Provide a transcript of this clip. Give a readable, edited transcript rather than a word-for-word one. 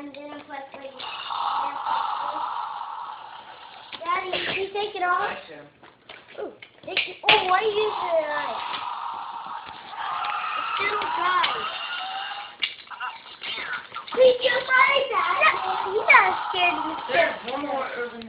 I'm gonna put like Daddy, can you take it off? Ooh, take it. Oh, why are you using it? It's still dry. Please, you're sorry, Dad. You're not scared of me. There's one more.